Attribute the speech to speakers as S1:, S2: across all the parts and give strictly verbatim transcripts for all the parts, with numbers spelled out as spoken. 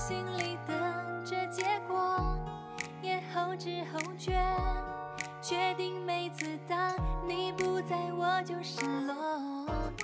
S1: 心里等着结果，也后知后觉，确定每次当你不在我就失落。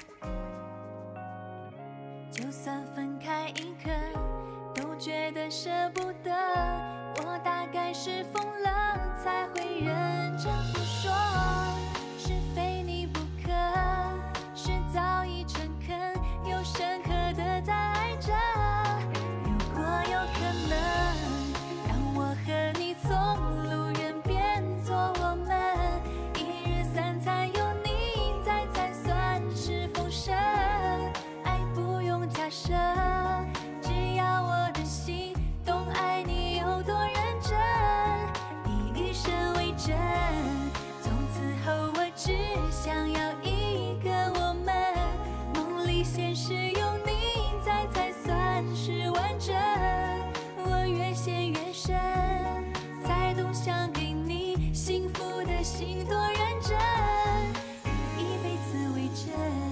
S1: 就算分开一刻，都觉得舍不得。我大概是疯了，才会认真不说，是非你不可，是早已诚恳又深刻的在爱着。如果有可能，让我和你从路人变作我们，一日三餐有你在才算是丰盛。爱不用假设，只要我的心懂爱你有多认真，以余生为证。从此后我只想要一个我们，梦里现实有你在才算是完整。我越陷越深，才懂想给你幸福的心多认真，以一辈子为证。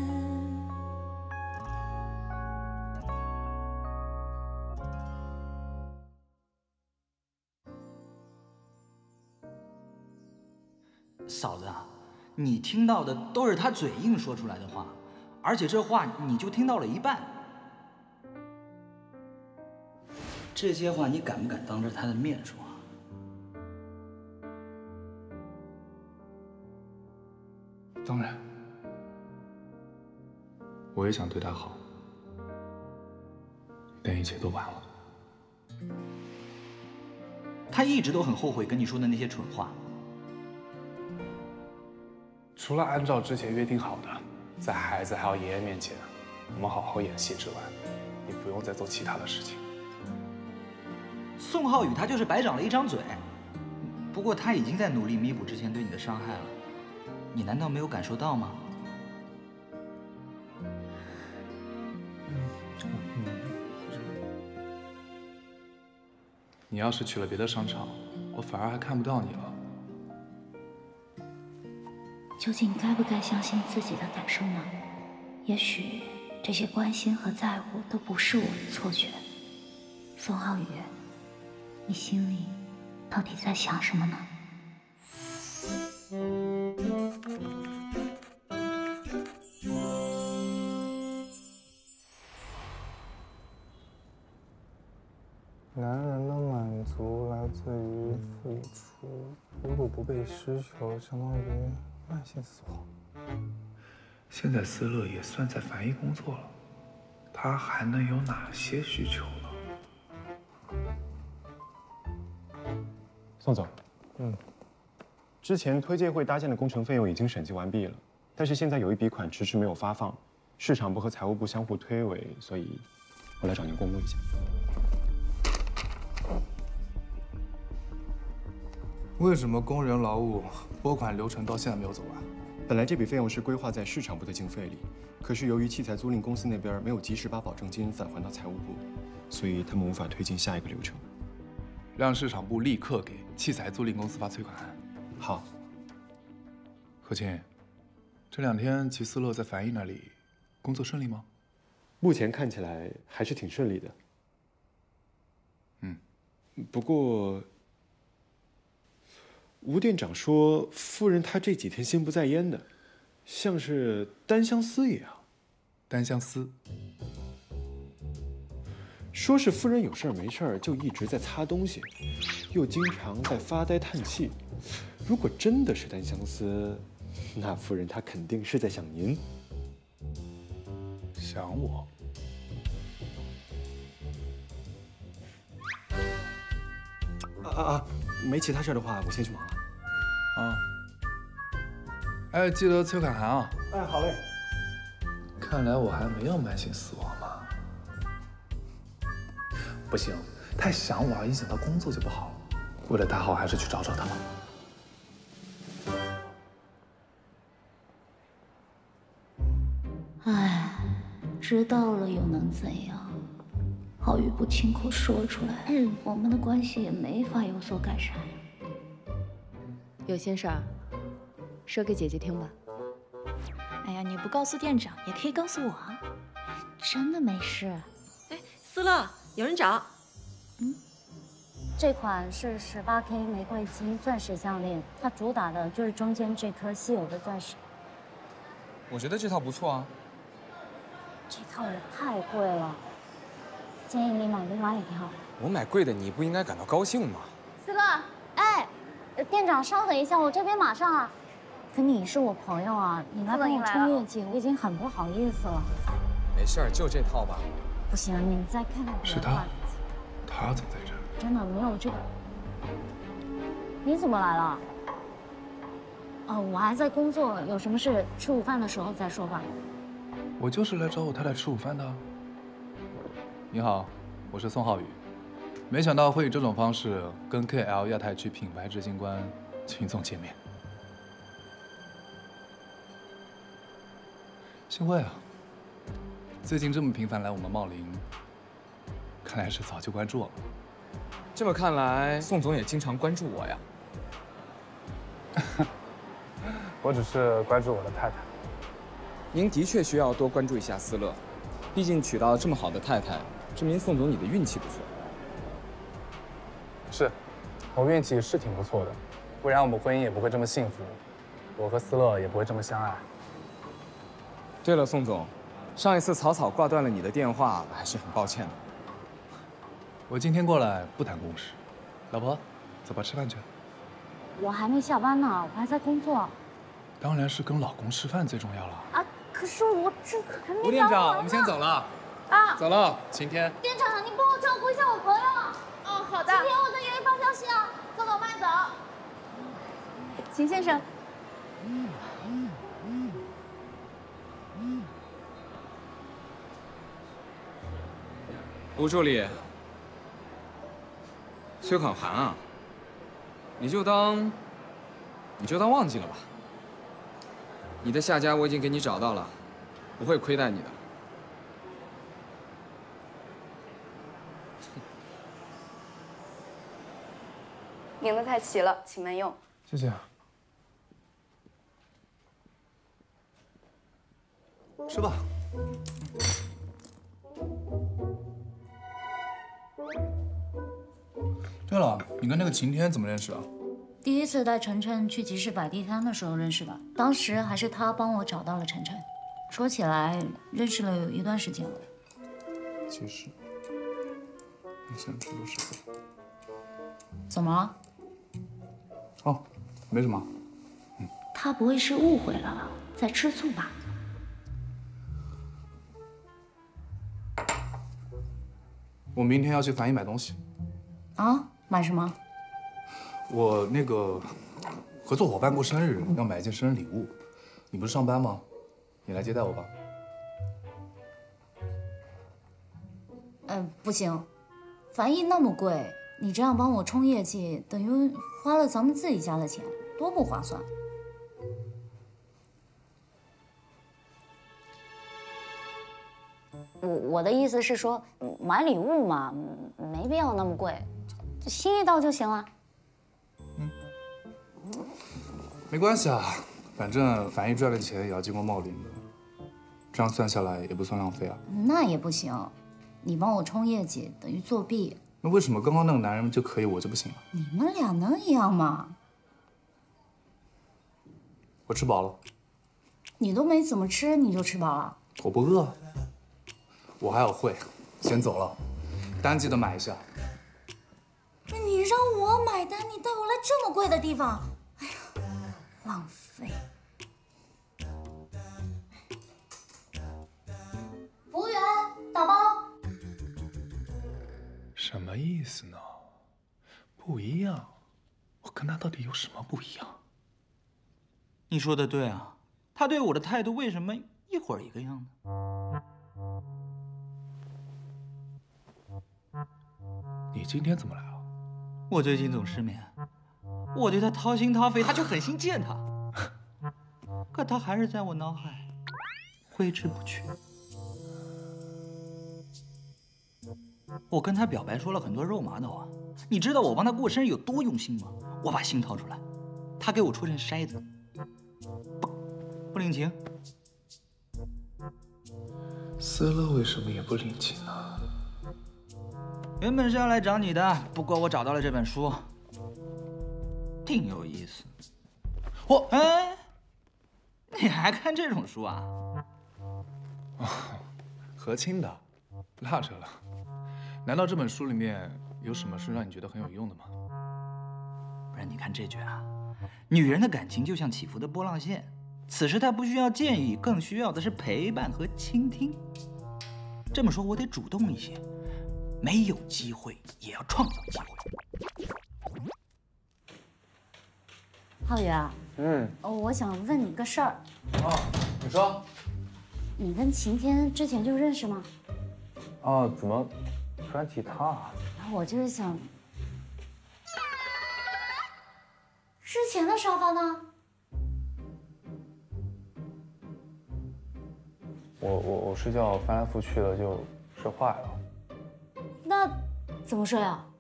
S2: 嫂子啊，你听到的都是他嘴硬说出来的话，而且这话你就听到了一半。这些话你敢不敢当着他的面说？
S3: 当然，我也想对他好，但一切都晚了。
S2: 他一直都很后悔跟你说的那些蠢话。
S3: 除了按照之前约定好的，在孩子还有爷爷面前，我们好好演戏之外，你不用再做其他的事情。
S2: 宋浩宇他就是白长了一张嘴，不过他已经在努力弥补之前对你的伤害了，你难道没有感受到吗？
S3: 你要是去了别的商场，我反而还看不到你了。
S4: 究竟该不该相信自己的感受呢？也许这些关心和在乎都不是我的错觉。宋浩宇，你心里到底在想什么呢？
S5: 男人的满足来自于付出，如果不被需求，相当于慢性死亡。
S3: 现在思乐也算在樊一工作了，他还能有哪些需求呢？
S6: 宋总，嗯，之前推介会搭建的工程费用已经审计完毕了，但是现在有一笔款迟迟没有发放，市场部和财务部相互推诿，所以我来找您公布一下。
S3: 为什么工人劳务拨款流程到现在没有走完？
S6: 本来这笔费用是规划在市场部的经费里，可是由于器材租赁公司那边没有及时把保证金返还到财务部，所以他们无法推进下一个流程。
S3: 让市场部立刻给器材租赁公司发催款函。
S6: 好。
S3: 何晴，这两天齐思乐在樊一那里工作顺利吗？
S6: 目前看起来还是挺顺利的。
S3: 嗯，
S6: 不过吴店长说，夫人她这几天心不在焉的，像是单相思一样。
S3: 单相思？
S6: 说是夫人有事儿没事儿就一直在擦东西，又经常在发呆叹气。如果真的是单相思，那夫人她肯定是在想您。
S3: 想我？
S6: 啊啊啊！没其他事的话，我先去忙了。
S3: 啊。哎，记得催款函啊。
S6: 哎，好嘞。
S3: 看来我还没有慢性死亡嘛。不行，太想我了，影响到工作就不好。为了大好，还是去找找他吧。
S4: 唉，知道了又能怎样？浩宇不亲口说出来，嗯，我们的关系也没法有所改善。
S7: 有心事儿，说给姐姐听吧。
S8: 哎呀，你不告诉店长，也可以告诉我啊。
S4: 真的没事。
S8: 哎，思乐。
S7: 有人找。
S4: 嗯，这款是十八 K 玫瑰金钻石项链，它主打的就是中间这颗稀有的钻石。
S9: 我觉得这套不错啊。
S4: 这套也太贵了，建议你买另外一套。
S9: 我买贵的，你不应该感到高兴吗？
S4: 思乐，哎，店长稍等一下，我这边马上啊。可你是我朋友啊，你来帮我冲业绩，我已经很不好意思了。
S9: 没事儿，就这套吧。
S4: 不行，你再看看别的。
S3: 是他，他怎么在这儿？
S4: 真的没有这个。你怎么来了？哦，我还在工作，有什么事吃午饭的时候再说吧。
S3: 我就是来找我太太吃午饭的。你好，我是宋浩宇。没想到会以这种方式跟 K L 亚太区品牌执行官秦总见面。幸会啊！最近这么频繁来我们茂林，看来是早就关注我了。
S9: 这么看来，宋总也经常关注我呀。
S5: 我只是关注我的太太。
S9: 您的确需要多关注一下思乐，毕竟娶到这么好的太太，证明宋总你的运气不错。
S5: 是，我运气是挺不错的，不然我们婚姻也不会这么幸福，我和思乐也不会这么相爱。
S9: 对了，宋总，上一次草草挂断了你的电话，还是很抱歉的。
S3: 我今天过来不谈公事，老婆，走吧，吃饭去。
S4: 我还没下班呢，我还在工作。
S3: 当然是跟老公吃饭最重要了。
S4: 啊，可是我这还没。
S3: 吴店长，我们先走了。
S4: 啊，
S3: 走了，晴天。
S4: 店长，你帮我照顾一下我朋友。
S8: 哦，好的。
S4: 晴天，我在给你发消息啊，走走慢走。
S8: 秦先生。
S9: 吴助理，催款函啊，你就当，你就当忘记了吧。你的下家我已经给你找到了，不会亏待你的。
S8: 名字太齐了，请慢用。
S5: 谢谢。
S2: 吃吧。
S3: 对了，你跟那个晴天怎么认识啊？
S4: 第一次带晨晨去集市摆地摊的时候认识的，当时还是他帮我找到了晨晨。说起来，认识了有一段时间了。
S3: 其实，你想吃多少？
S4: 怎么了？
S3: 哦，没什么。
S4: 嗯。他不会是误会了，在吃醋吧？
S3: 我明天要去樊一买东西。
S4: 啊？买什么？
S3: 我那个合作伙伴过生日，要买一件生日礼物。你不是上班吗？你来接待我吧。
S4: 嗯、呃，不行，樊一那么贵，你这样帮我冲业绩，等于花了咱们自己家的钱，多不划算。我我的意思是说，买礼物嘛，没必要那么贵，就心意到就行了。
S3: 嗯，没关系啊，反正樊一赚的钱也要经过茂林的，这样算下来也不算浪费啊。
S4: 那也不行，你帮我冲业绩等于作弊。
S3: 那为什么刚刚那个男人就可以，我就不行啊？
S4: 你们俩能一样吗？
S3: 我吃饱了。
S4: 你都没怎么吃，你就吃饱了？
S3: 我不饿。我还有会，先走了，单记得买一下。
S4: 那你让我买单，你带我来这么贵的地方，哎呀，浪费。服务员，打包。
S3: 什么意思呢？不一样，我跟他到底有什么不一样？
S2: 你说的对啊，他对我的态度为什么一会儿一个样呢？
S3: 你今天怎么来了？
S2: 我最近总失眠，我对他掏心掏肺，他却狠心见他，可他还是在我脑海挥之不去。我跟他表白说了很多肉麻的话，你知道我帮他过生日有多用心吗？我把心掏出来，他给我戳成筛子，不不领情。
S3: 思乐为什么也不领情呢？
S2: 原本是要来找你的，不过我找到了这本书，挺有意思。我哎，你还看这种书啊？
S3: 哦，和亲的，落着了。难道这本书里面有什么是让你觉得很有用的吗？
S2: 不然你看这句啊，女人的感情就像起伏的波浪线，此时她不需要建议，更需要的是陪伴和倾听。这么说，我得主动一些。 没有机会也要创造机会。
S4: 浩宇啊，
S6: 嗯，
S4: 哦，我想问你个事儿。
S3: 哦，你说。
S4: 你跟晴天之前就认识吗？
S5: 哦，怎么突然提他啊？
S4: 然后我就是想，之前的沙发呢？
S5: 我我我睡觉翻来覆去的就睡坏了。
S4: 那怎么睡啊？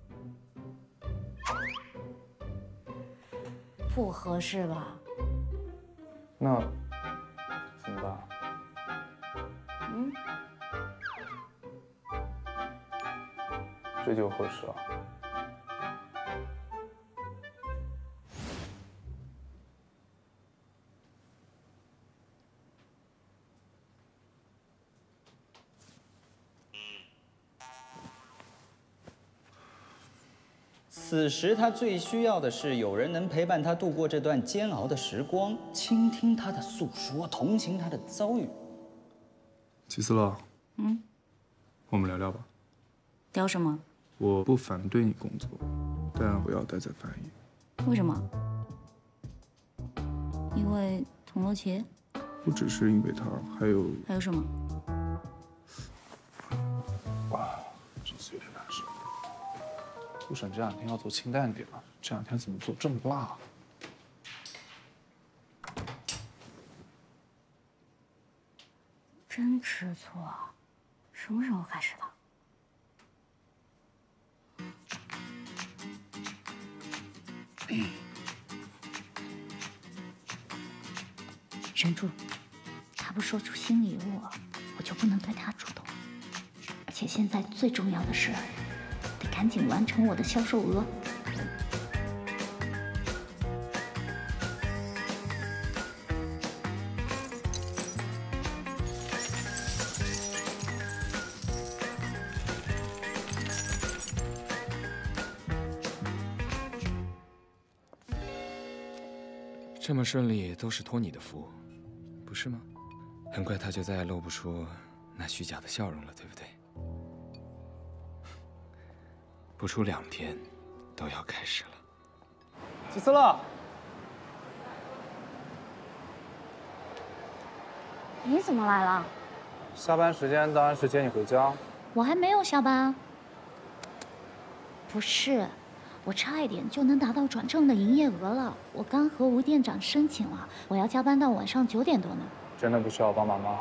S4: 不合适吧？
S5: 那怎么办？
S4: 嗯，
S5: 这就合适啊。
S2: 此时他最需要的是有人能陪伴他度过这段煎熬的时光，倾听他的诉说，同情他的遭遇。
S3: 齐思乐，
S4: 嗯，
S3: 我们聊聊吧。
S4: 聊什么？
S3: 我不反对你工作，但不要待在翻译。
S4: 为什么？因为铜锣节？
S3: 不只是因为他，还有
S4: 还有什么？
S3: 哇，这次有点难受。顾婶这两天要做清淡点了，这两天怎么做这么辣？
S4: 真吃醋，什么时候开始的？忍住，他不说出心里话，我就不能对他主动。而且现在最重要的是，得赶紧完成我的销售额。
S9: 这么顺利都是托你的福，不是吗？很快他就再也露不出那虚假的笑容了，对不对？不出两天，都要开始了。
S5: 齐思乐，
S4: 你怎么来了？
S5: 下班时间当然是接你回家。
S4: 我还没有下班。不是。我差一点就能达到转正的营业额了，我刚和吴店长申请了，我要加班到晚上九点多呢。
S5: 真的不需要帮忙吗？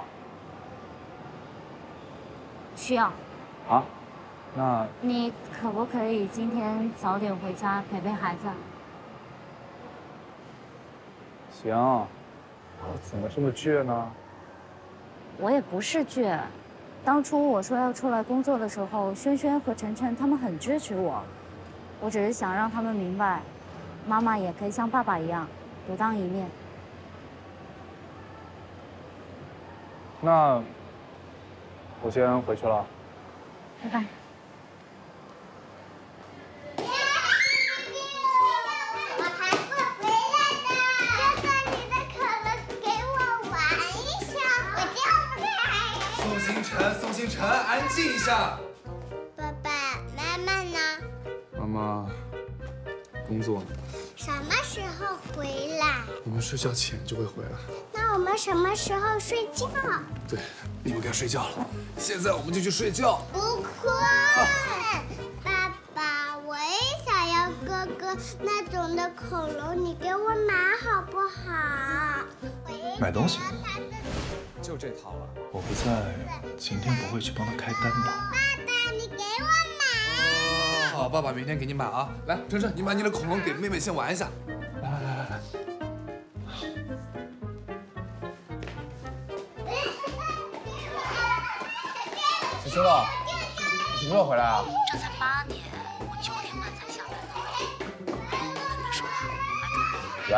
S4: 需要。
S5: 啊？那
S4: 你可不可以今天早点回家陪陪孩子？
S5: 行。我怎么这么倔呢？
S4: 我也不是倔，当初我说要出来工作的时候，轩轩和晨晨他们很支持我。我只是想让他们明白，妈妈也可以像爸爸一样，独当一面。
S5: 那我先回去了。
S4: 拜拜。
S10: 我还会回来的。哥哥，你的可乐给我玩一下，我就不开。
S3: 宋星辰，宋星辰，安静一下。
S10: 爸爸妈妈呢？
S3: 妈妈工作呢。
S10: 什么时候回来？
S3: 我们睡觉前就会回来。
S10: 那我们什么时候睡觉？
S3: 对，你们该睡觉了。现在我们就去睡觉。
S10: 不困。爸爸，我也想要哥哥那种的恐龙，你给我买好不好？
S3: 买东西？
S9: 就这套了。
S3: 我不在，晴天不会去帮他开单吧？
S10: 爸爸，你给我买。
S3: 好，爸爸明天给你买啊！来，晨晨，你把你的恐龙给妹妹先玩一下。来来来来来。齐思乐，你什么时候回来啊？
S4: 这才八点，我九点半才下班。跟你说了，
S3: 喂。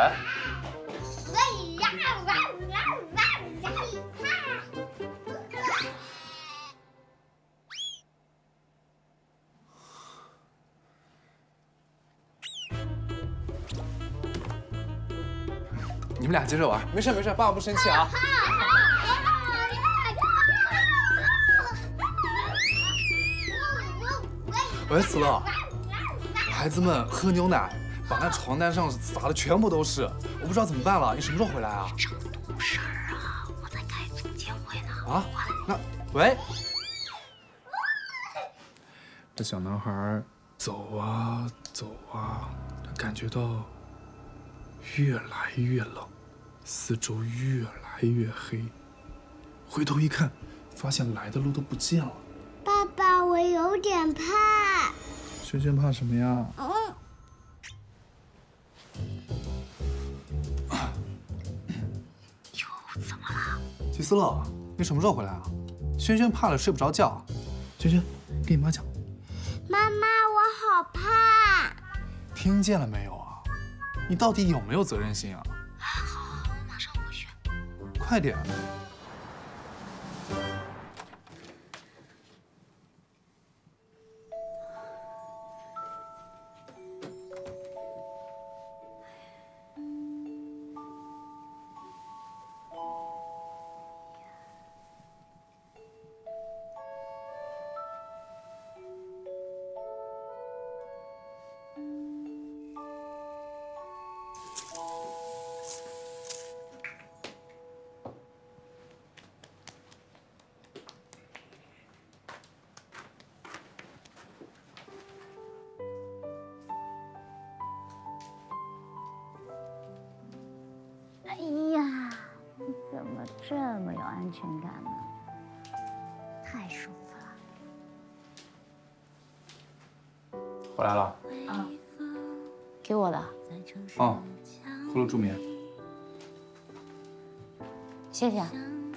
S3: 你们俩接着玩，没事没事，爸爸不生气啊。喂，思乐，孩子们喝牛奶，把那床单上撒的全部都是，我不知道怎么办了。你什么时候回来啊？
S4: 成都事儿啊，我在开组建会呢。
S3: 啊？那喂，这小男孩走啊走啊，他感觉到越来越冷。 四周越来越黑，回头一看，发现来的路都不见了。
S10: 爸爸，我有点怕。
S3: 轩轩怕什么呀？
S10: 嗯。
S4: 又怎么了？
S3: 季思乐，你什么时候回来啊？轩轩怕了，睡不着觉。轩轩，跟你妈讲。
S10: 妈妈，我好怕。
S3: 听见了没有啊？你到底有没有责任心啊？ 快点！
S4: 哎呀，你怎么这么有安全感呢？太舒服了。
S3: 回来了。
S4: 啊，给我的。
S3: 哦，敷了助眠。
S4: 谢谢啊。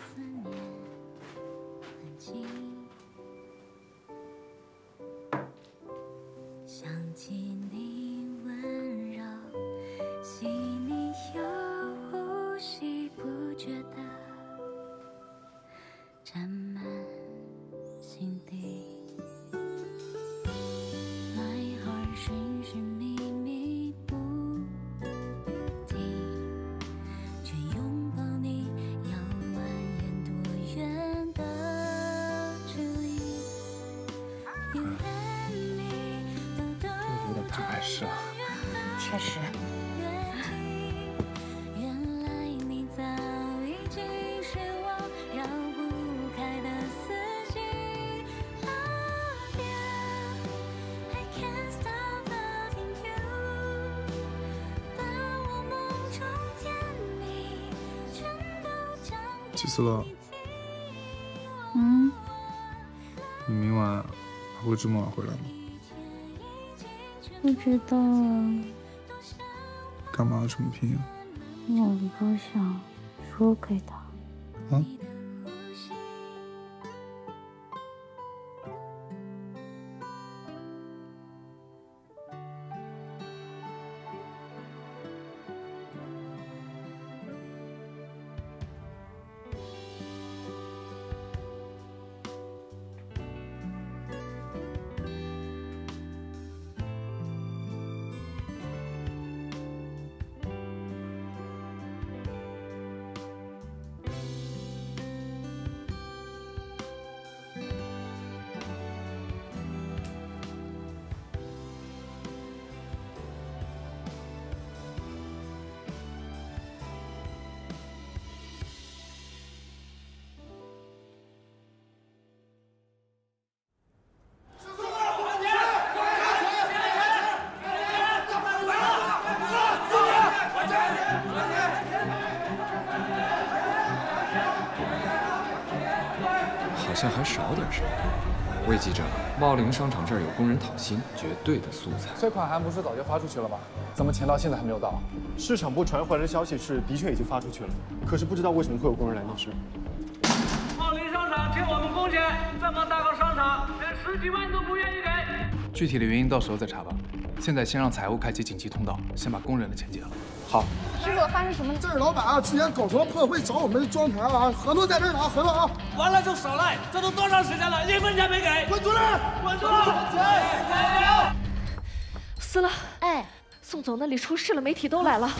S3: 是啊，
S4: 确实。
S3: 季思乐，
S4: 嗯，
S3: 你明晚还会这么晚回来吗？
S4: 不知道啊，
S3: 干嘛这么拼啊？
S4: 我不想输给他。
S3: 啊？
S9: 好像还少点什么。魏记者，茂林商场这儿有工人讨薪，绝对的素材。
S3: 催款函不是早就发出去了吗？怎么钱到现在还没有到？
S6: 市场部传回来的消息是，的确已经发出去了，可是不知道为什么会有工人来闹事。
S11: 茂林商场欠我们工况且，这么大个商场，连十几万都不愿意给。
S3: 具体的原因到时候再查吧。现在先让财务开启紧急通道，先把工人的钱结了。
S12: 好。
S8: 师傅，发生什么？
S12: 这是老板啊，之前搞什么破会找我们装台啊，合同在这儿呢，合同啊。
S11: 完了就少赖，这都多长时间了，一分钱没给。
S12: 滚出来！
S11: 滚出来！
S7: 死了！哎，宋总那里出事了，媒体都来了。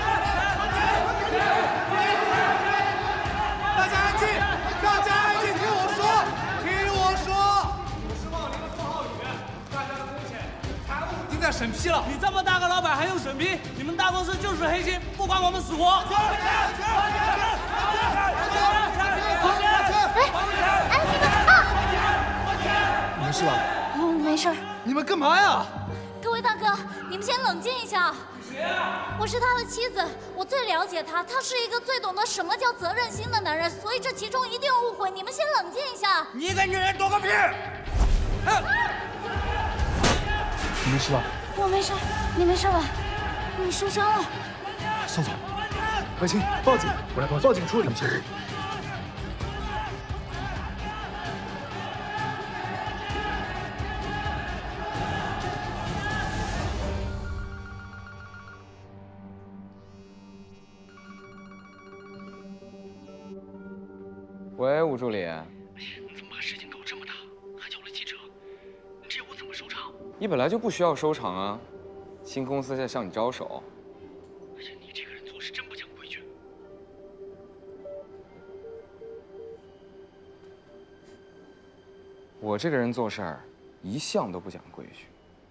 S12: 大家安静，大家安静，听我说，听我说。我是茂林的宋浩宇，大家的工钱、财务已经在审批了。
S11: 你这么大个老板还用审批？你们大公司就是黑心，不管我们死活。
S12: 交钱！交钱！交钱！
S10: 哎，你们啊！
S3: 你没事吧？
S10: 哦，没事。
S3: 你们干嘛呀？
S1: 各位大哥，你们先冷静一下。谁啊？我是他的妻子，我最了解他，他是一个最懂得什么叫责任心的男人，所以这其中一定有误会。你们先冷静一下。
S11: 你一个女人躲个屁！
S3: 你没事吧？
S1: 我没事，你没事吧？你受伤了。
S3: 宋总，文清，报警！我来报警，报警处理。
S9: 喂，吴助理。
S13: 你怎么把事情搞这么大，还叫了记者？你这我怎么收场？
S9: 你本来就不需要收场啊，新公司在向你招手。
S13: 而且你这个人做事真不讲规矩。
S9: 我这个人做事儿一向都不讲规矩。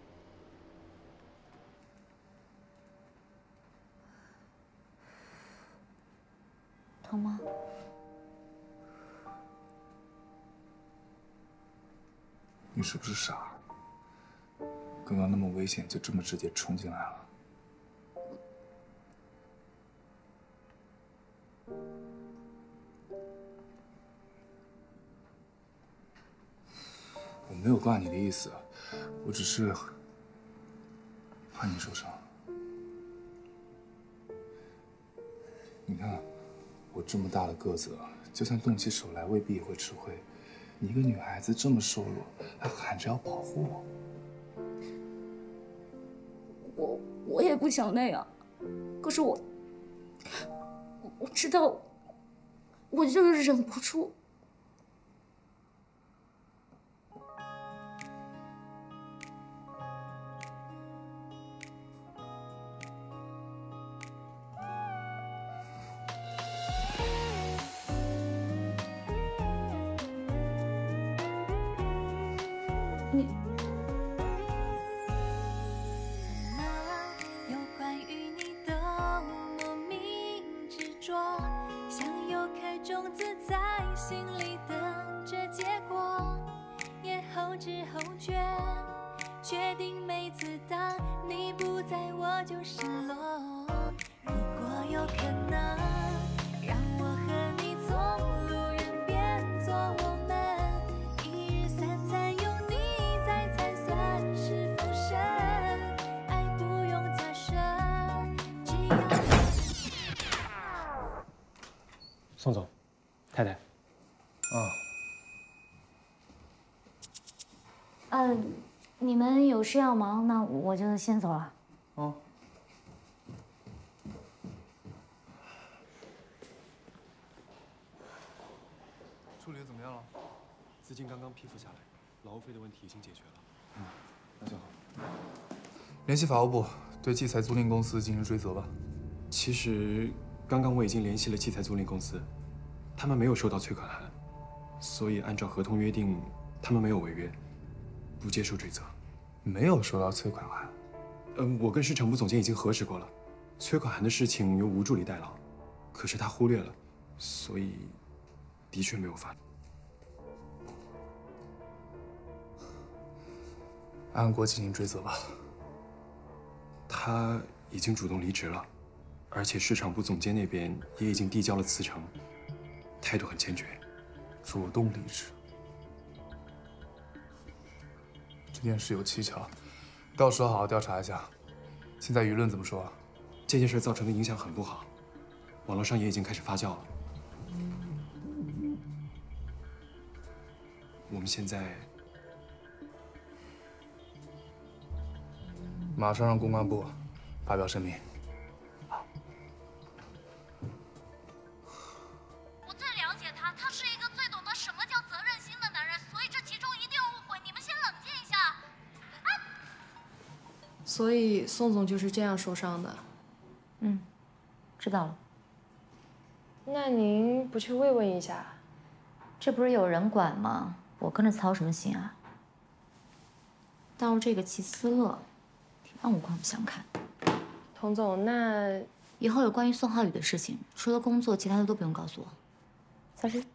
S4: 疼吗？
S3: 你是不是傻？刚刚那么危险，就这么直接冲进来了。我没有怪你的意思，我只是怕你受伤。你看，我这么大的个子，就算动起手来，未必也会吃亏。你一个女孩子这么瘦弱，还喊着要保护我。
S1: 我我也不想那样，可是我我知道，我就是忍不住。你。 有关于你的莫名执着，像有颗种子在心里等着结果，也后知后觉，决定每次当你不在我就失落。如果有可能，让我和你从路人变作我们，一日三餐有你在才算是丰盛，爱不用假设，只要。
S6: 宋总，太太。
S3: 啊。
S4: 嗯，你们有事要忙，那我就先走了。
S3: 哦。处理的怎么样了？
S6: 资金刚刚批复下来，劳务费的问题已经解决了。
S3: 嗯，那就好。联系法务部，对器材租赁公司进行追责吧。
S6: 其实，刚刚我已经联系了器材租赁公司，他们没有收到催款函，所以按照合同约定，他们没有违约，不接受追责。
S3: 没有收到催款函？
S6: 嗯，我跟市场部总监已经核实过了，催款函的事情由吴助理代劳，可是他忽略了，所以的确没有发。
S3: 按国进行追责吧。
S6: 他已经主动离职了，而且市场部总监那边也已经递交了辞呈，态度很坚决。
S3: 主动离职，这件事有蹊跷，到时候好好调查一下。现在舆论怎么说？
S6: 这件事造成的影响很不好，网络上也已经开始发酵了。 我们现在
S3: 马上让公关部发表声明。
S4: 我最了解他，他是一个最懂得什么叫责任心的男人，所以这其中一定有误会。你们先冷静一下。啊！
S7: 所以宋总就是这样受伤的。
S4: 嗯，知道了。
S7: 那您不去慰问一下？
S4: 这不是有人管吗？我跟着操什么心啊？倒是这个齐思乐，挺让我刮目相看。
S7: 童总，那
S4: 以后有关于宋浩宇的事情，除了工作，其他的都不用告诉我。小心。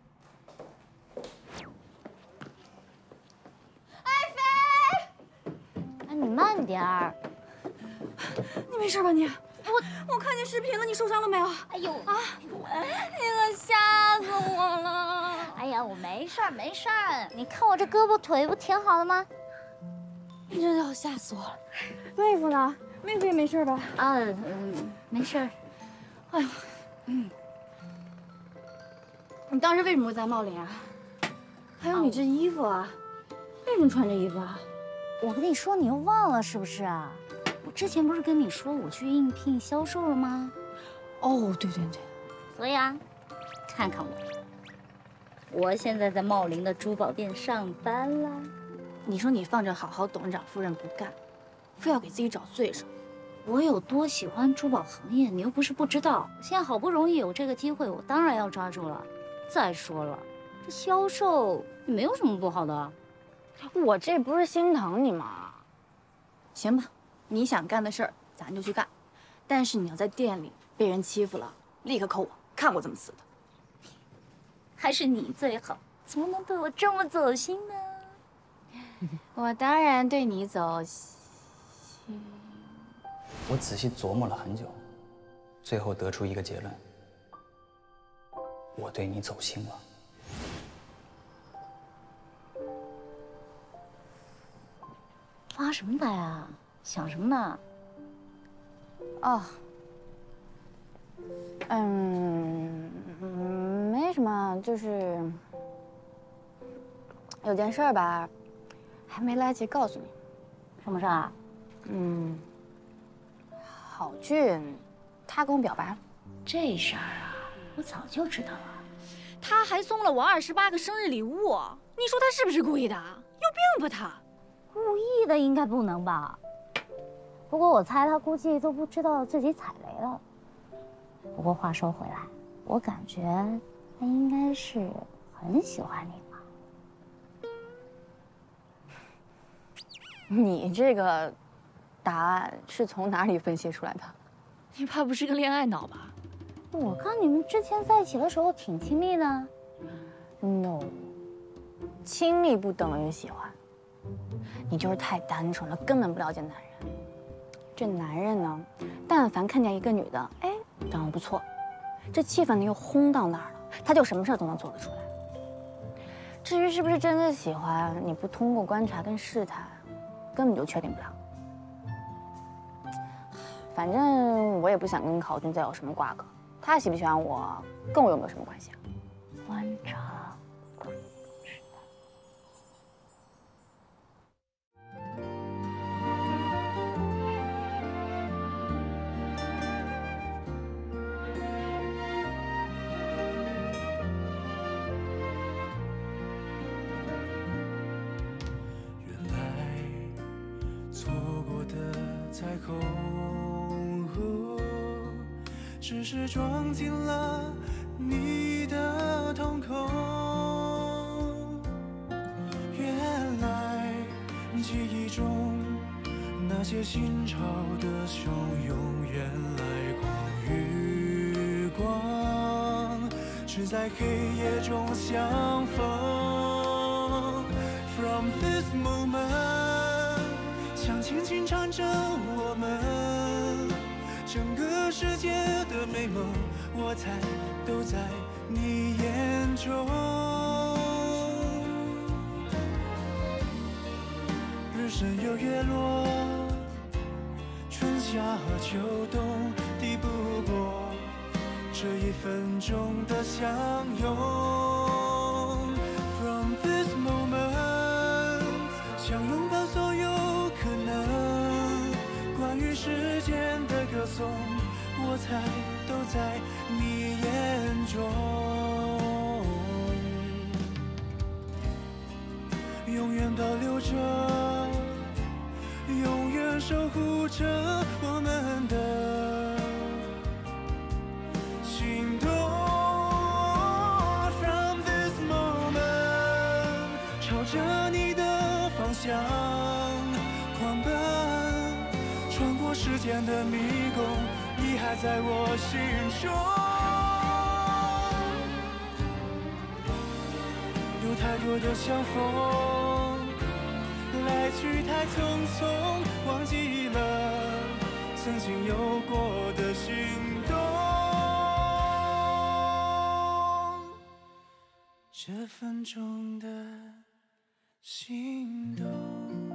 S10: 爱妃，哎，你慢点儿。
S14: 你没事吧你？我我看见视频了，你受伤了没有？
S10: 哎呦
S14: 啊！你可吓死我了！
S10: 哎呀，我没事儿没事儿，你看我这胳膊腿不挺好的吗？
S14: 你真的要吓死我了。妹夫呢？妹夫也没事吧？
S10: 啊，嗯，没事儿。
S14: 哎呀，嗯，你当时为什么会在茂林啊？还有你这衣服啊，为什么穿这衣服啊？
S10: 我跟你说，你又忘了是不是啊？我之前不是跟你说我去应聘销售了吗？
S14: 哦，对对对。
S10: 所以啊，看看我，我现在在茂林的珠宝店上班了。
S14: 你说你放着好好董事长夫人不干，非要给自己找罪受。
S10: 我有多喜欢珠宝行业，你又不是不知道。现在好不容易有这个机会，我当然要抓住了。再说了，这销售没有什么不好的。
S14: 我这不是心疼你吗？行吧。你想干的事儿，咱就去干，但是你要在店里被人欺负了，立刻扣我，看我怎么死的。
S10: 还是你最好，怎么能对我这么走心呢？
S14: 我当然对你走心。
S2: 我仔细琢磨了很久，最后得出一个结论：我对你走心了。
S10: 发什么呆啊？想什么呢？
S14: 哦，嗯，没什么，就是有件事儿吧，还没来得及告诉你。
S10: 什么事儿啊？
S14: 嗯，郝俊，他跟我表白了。
S10: 这事儿啊，我早就知道了。
S14: 他还送了我二十八个生日礼物，你说他是不是故意的？有病吧他？
S10: 故意的应该不能吧？不过我猜他估计都不知道自己踩雷了。不过话说回来，我感觉他应该是很喜欢你吧。
S14: 你这个答案是从哪里分析出来的？你怕不是个恋爱脑吧？
S10: 我看你们之前在一起的时候挺亲密的。
S14: No， 亲密不等于喜欢。你就是太单纯了，根本不了解男人。这男人呢，但凡看见一个女的，哎，长得不错，这气氛呢又烘到那儿了，他就什么事都能做得出来。至于是不是真的喜欢，你不通过观察跟试探，根本就确定不了。反正我也不想跟郝俊再有什么瓜葛，他喜不喜欢我，跟我有没有什么关系啊？
S10: 观察。
S15: 彩虹，只是装进了你的瞳孔。原来记忆中那些心潮的汹涌，原来光与光只在黑夜中相逢。From this moment， 想轻轻缠着我们，整个世界的美梦，我猜都在你眼中。日升又月落，春夏和秋冬，抵不过这一分钟的相拥。From this moment。 彩都在你眼中，永远保留着，永远守护着我们的心动。From this moment， 朝着你的方向狂奔，穿过时间的迷宫，你还在我心中。有太多的相逢，来去太匆匆，忘记了曾经有过的心动。这分钟的心动。